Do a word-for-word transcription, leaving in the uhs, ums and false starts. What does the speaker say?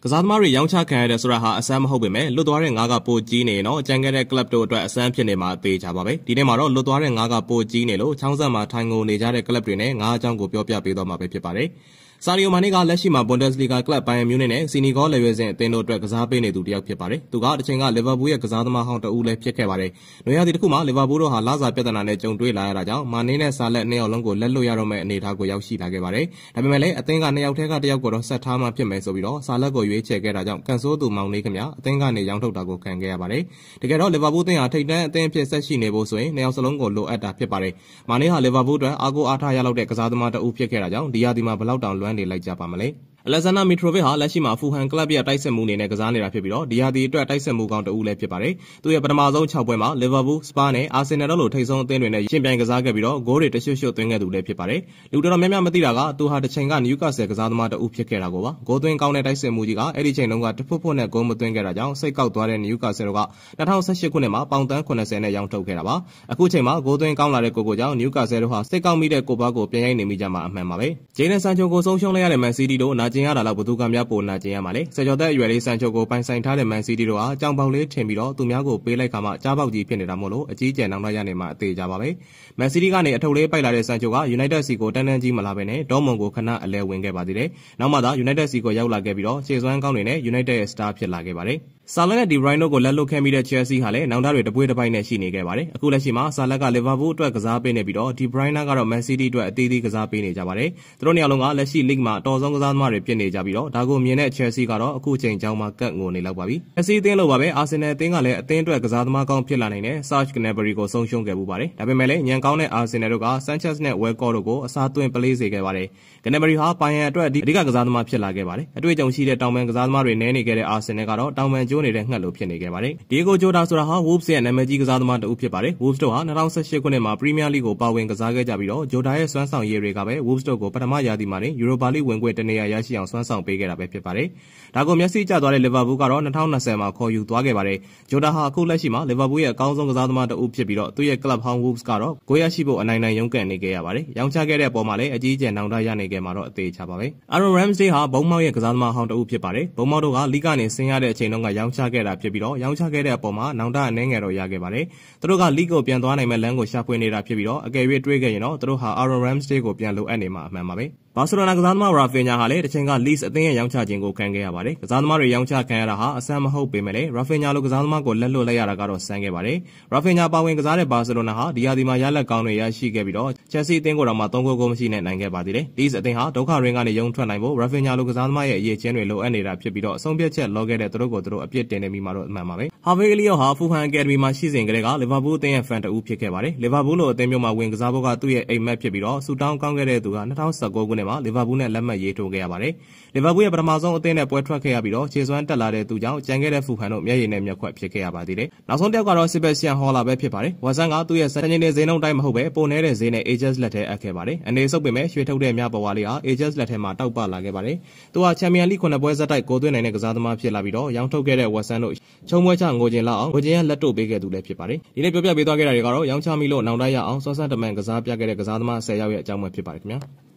ကစားသမားတွေရောင်းချခံရတဲ့ဆိုတာဟာအဆန်းမဟုတ်ပေမဲ့လွတ်သွားတဲ့ငါးကပိုကြီးနေနော်ကြံခဲ့တဲ့ club တို့အတွက်အဆန်းဖြစ်နေမှာသေချာပါပဲဒီနေ့မှာတော့လွတ်သွားတဲ့ငါးကပိုကြီးနေလို့ချောင်းဆက်မှာထိုင်ငိုနေကြတဲ့ club တွေနဲ့ငါးအကြောင်းကိုပြောပြပေးသွားမှာပဲဖြစ်ပါတယ်ဆာရီယိုမာနီကလက်ရှိမှာ Bundesliga ကလပ်ပိုင်းမြူးနစ်နဲ့စီနီဂေါလက်ရွေးစင်အသင်းတို့အတွက်ကစားပေးနေသူတစ်ယောက်ဖြစ်ပါတယ်။သူကတစ်ချိန်ကလီဗာပူးရဲ့ကစားသမားဟောင်းတဦးလည်းဖြစ်ခဲ့ပါတယ်။နွေရာသီတစ်ခုမှာလီဗာပူးတို့ဟာလစာပြဿနာနဲ့ကြုံတွေ့လာရတာကြောင့်မာနီနဲ့ဆာလက်နှစ်ယောက်လုံးကိုလက်လွတ်ရတော့မယ့်အနေအထားကိုရောက်ရှိလာခဲ့ပါတယ်။ဒါပေမဲ့လည်းအသင်းကနှစ်ယောက်ထဲကတစ်ယောက်ကိုတော့ဆက်ထားမှဖြစ်မယ်ဆိုပြီးတော့ဆာလက်ကိုရွေးချယ်ခဲ့တာကြောင့်ကန်ဆိုးသူမောင်လေးခင်ဗျအသင်းကနေရောင်းထုတ်တာကိုခံခဲ့ရပါတယ်။တကယ်တော့လီဗာပူးအသင်းဟာထိပ်တန်းအသင်းအဖြစ်ဆက်ရှိနေဖို့ဆိုရင်နှစ်ယောက်စလုံးကိုလိုအပ်တာဖြစ်ပါတယ်။မာနီဟာလီဗာပူးအတွက်အားကိုးအားထားရလောက်တဲ့ကစားသမားတဦးဖြစ်ခဲ့တာကြောင့်ဒီရာသီမှာဘယ်လောက်တောင်လွမ်းနေလိုက်ကြပါမလဲ။အလက်ဇန်ဒါမီထရိုဗစ်ဟာလက်ရှိမှာဖူဟန်ကလပ်ရဲ့တိုက်စစ်မှုအနေနဲ့ကစားနေတာဖြစ်ပြီးတော့ဒီဟာဒီအတွက်တိုက်စစ်မှုကောင်းတဦးလည်းဖြစ်ပါတယ်။သူရဲ့ပထမဆုံး၆ပွဲမှာလီဗာပူး၊စပါးနဲ့အာဆင်နယ်တို့လိုထိပ်ဆုံးအသင်းတွေနဲ့ရှင်ပြိုင်ကစားခဲ့ပြီးတော့ဂိုးတွေတရွှတ်ရွှတ်သွင်းခဲ့သူလည်းဖြစ်ပါတယ်။လူတော်တော်များများမသိတာကသူဟာတစ်ချိန်ကနယူကာဆယ်ကစားသမားတဦးဖြစ်ခဲ့တာကိုပါ။ဂိုးသွင်းကောင်းတဲ့တိုက်စစ်မှုကြီးကအဲ့ဒီချိန်တုန်းကတဖွတ်ဖွတ်နဲ့ဂိုးမသွင်းခဲ့တာကြောင့်စိတ်ကောက်သွားတဲ့နယူကာဆယ်တို့က၂၀၁၈ခုနှစ်မှာပေါင်သန်း၇၀နဲ့ရောင်းထုတ်ခဲ့တာပါ။အခုချိန်မှာဂိုးသွင်းကောင်းလာတဲ့ကိုကိုကြောင့်နယူကာဆယ်တို့ဟာစိတ်ကောက်မိတဲ့ကိုပါကိုပြန်ရိုက်နေမိကြမှာအမှန်ပါပဲ။ဂျေနန်ဆန်ချိုကိုဆုံးရှုံးလိုက်ရတဲ့မန်စီးတီးတို့နာကျင်ရတာလောက်ဘသူကများပိုနာကျင်ရမှာလေဆယ်ကျော်သက်အရွယ်လေးဆန်ချိုကိုပိုင်ဆိုင်ထားတဲ့မန်စီးတီးတို့ဟာကြောင်ပေါက်လေးထင်ပြီးတော့သူများကိုပေးလိုက်ခါမှကြားပေါက်ကြီးဖြစ်နေတာမို့လို့အကြီးကျယ်နောင်တရနေမှာအသေးကြပါပဲမန်စီးတီးကနေအထုပ်လေးပိုက်လာတဲ့ဆန်ချိုကယူနိုက်တက်စီကိုတန်းတန်းကြီးမလာဘဲနဲ့ဒေါ်မွန်ကိုခဏအလဲဝင်ခဲ့ပါသေးတယ်နောက်မှသာယူနိုက်တက်စီကိုရောက်လာခဲ့ပြီးတော့ခြေစွမ်းကောင်းတွေနဲ့ယူနိုက်တက်ရဲ့စတာဖြစ်လာခဲ့ပါတယ်ဆာလက်နဲ့ဒီဘရိုင်းတို့ကိုလက်လွတ်ခဲ့မိတဲ့ချယ်ဆီဟာလည်းနောင်တတွေတပွေးတစ်ပိုက်နဲ့ရှိနေခဲ့ပါတယ်အခုလက်ရှိမှာဆာလက်ကလီဗာပူးအတွက်ကစားပေးနေပြီးတော့ဒီဘရိုင်းနာကတော့မန်စီးတီးအတွက်အသီးသီးကစားပေးနေကြပါတယ်သူတို့နှစ်ယောက်လုံးကလက်ရှိလိဂ်မှာအတော်ဆုံးကစားသမားတွေဖြစ်နေကြပြီးတော့ဒါကိုမြင်တဲ့ချယ်ဆီကတော့အခုချိန်ကြောင်းမှာကတ်ငိုနေလောက်ပါပြီချယ်ဆီအသင်းလိုပါပဲအာဆင်နယ်အသင်းကလည်းအသင်းအတွက်ကစားသမားကောင်းဖြစ်လာနိုင်တဲ့ဆာ့ချ်ကနယ်ဘရီကိုဆုံးရှုံးခဲ့မှုပါတယ်ဒါပေမဲ့လည်းညံကောင်းတဲ့အာဆင်နယ်တို့ကဆန်ချက်စ်နဲ့ဝဲကော့တို့ကိုအစားသွင်းပလေးစေခဲ့ပါတယ်ကနယ်ဘရီဟာပိုင်ရန်အတွက်အဓိကကစားသမားဖြစ်လာခဲ့ပါတယ်အတွေ့အကြုံရှိတဲ့တောင်ပန်ကစားသမားတွေနဲနေခဲ့တဲ့အာဆင်နယ်ကတော့တောင်ပန်ကျိုးနေတဲ့ငှက်လိုဖြစ်နေခဲ့ပါတယ်ဒီဂိုဂျိုတာဆိုတာဟာ Wolves ရဲ့နာမည်ကြီးကစားသမားတဦးဖြစ်ပါတယ် Wolves တို့ဟာ၂၀၁၈ခုနှစ်မှာ Premier League ကိုပါဝင်ကစားခဲ့ကြပြီးတော့ဂျိုတာရဲ့စွမ်းဆောင်ရည်တွေကပဲ Wolves တို့ကိုပထမရာသီမှာတင် Europa League ဝင်ခွင့်တနေရာရရှိအောင်စွမ်းဆောင်ပေးခဲ့တာပဲဖြစ်ပါတယ်ဒါကိုမျက်စိကျသွားတဲ့ Liverpool ကတော့၂၀၂၀မှာခေါ်ယူသွားခဲ့ပါတယ်ဂျိုတာဟာအခုလက်ရှိမှာ Liverpool ရဲ့အကောင်းဆုံးကစားသမားတဦးဖြစ်ပြီးတော့သူ့ရဲ့ Club ဟောင်း Wolves ကတော့ဂိုးရရှိဖို့အနိုင်နိုင်ရုန်းကန်နေခဲ့ရပါတယ်ရောင်းချခဲ့တဲ့အပေါ်မှာလည်းအကြီးအကျယ်နောင်တရနေခဲ့မှာတော့အသေးချပါပဲ Aaron Ramsey ဟာဘုံမောက်ရဲ့ကစားသမားဟောင်းတဦးဖြစ်ပါတယ်ဘုံမောက်တို့ကလိကနေဆင်းရတဲ့အချိန်တုန်းကရောင်းချခဲ့တာဖြစ်ပြီးတော့ရောင်းချခဲ့တဲ့အပေါ်မှာနောင်တအနှဲငယ်တော့ရခဲ့ပါတယ်သူတို့ကလိကိုပြန်သွားနိုင်မဲ့လမ်းကိုရှာဖွေနေတာဖြစ်ပြီးတော့အကယ်၍တွေးခဲ့ရင်တော့သူတို့ဟာ Aaron Ramsey ကိုပြန်လိုအပ်နေမှာအမှန်ပါပဲဘာစီလိုနာကစားသမားရာဖီညာဟာလည်းတစ်ချိန်က Leeds အသင်းရဲ့ရောင်းချခြင်းကိုခံခဲ့ရပါတယ်ကစားသမားတွေရောင်းချခံရတာဟာအဆန်းမဟုတ်ပေမဲ့လည်းရာဖီညာလိုကစားသမားကိုလက်လွတ်လိုက်ရတာကတော့စမ်းခဲ့ပါတယ်ရာဖီညာပါဝင်ကစားတဲ့ဘာစီလိုနာဟာဒီရာသီမှာရလက်ကောင်းတွေရရှိခဲ့ပြီးတော့ချက်စီအသင်းကိုတော့မှသုံးဂိုးကိုမရှိနဲ့နိုင်ခဲ့ပါသေးတယ် Leeds အသင်းဟာဒုက္ခရင်းကနေရုန်းထွက်နိုင်ဖို့ရာဖီညာလိုကစားသမားရဲ့အရေးချင်းတွေလိုအပ်နေတာဖြစ်ပြီးတော့အဆုံးဖြတ်ချက်လောခဲ့တဲ့သူတို့ကိုသူတို့အပြစ်တင်နေမိမှာတော့အမှန်ပါပဲဟာဗေးလီယိုဟာဖူဟန်အကယ်ဒမီမှာရှိစဉ်ကတည်းကလီဗာပူးအသင်းရဲ့ဖန်တဦးဖြစ်ခဲ့ပါတယ်လီဗာပူးလိုအသင်းမျိုးမှာဝင်ကစားဖို့ကသူ့ရဲ့အိမ်မက်ဖြစ်ပြီးတော့ဆူတောင်းကောင်းခဲ့တဲ့သူက၂၀၁၉ခုနှစ်မှာလီဗာပူးနဲ့လက်မှတ်ရေးထိုးခဲ့ရပါတယ်လီဗာပူးရဲ့ပထမဆုံးအသင်းနဲ့ပွဲထွက်ခဲ့ရပြီးတော့ခြေစွမ်းတက်လာတဲ့သူကြောင့်ကြံခဲ့တဲ့ဖူဟန်တို့မျက်ရည်နဲ့မျက်ခွက်ဖြစ်ခဲ့ရပါသေးတယ်နောက်ဆုံးတစ်ယောက်ကတော့စစ်ဘက်ဆီယန်ဟော်လာပဲဖြစ်ပါတယ်ဝါဆန်ကသူ့ရဲ့စံချိန်တဲ့ဈေးနှုန်းတိုင်းမဟုတ်ပဲပိုနေတဲ့ဈေးနဲ့ Ajax လက်ထဲအပ်ခဲ့ပါတယ်အနေဆုပ်ပေမဲ့ရွှေထုတ်တဲ့မြပေါ်ဝါလေးဟာ Ajax လက်ထဲမှာတောက်ပလာခဲ့ပါတယ်သူဟာချန်ပီယံလိခုနှစ်ပွဲဆက်တိုက်ဂိုးသွင်းနိုင်တဲ့ကစားသမားဖြစ်လာပြီးတော့ရောင်းထုတ်ခဲ့တဲ့ဝါဆန်တို့ချုံပွဲချငိုခြင်းလောက်အောင်ငိုခြင်းရဲ့လက်တို့ပေးခဲ့သူလည်းဖြစ်ပါတယ်ဒီနေ့ပြောပြပေးသွားခဲ့တာတွေကတော့ရောင်းချမိလို့နောင်တရအောင်စောစမ်းတမန်ကစားပြခဲ့တဲ့ကစားသမား၁၀ယောက်ရဲ့အကြောင်းပဲဖြစ်ပါတယ်ခင်ဗျာ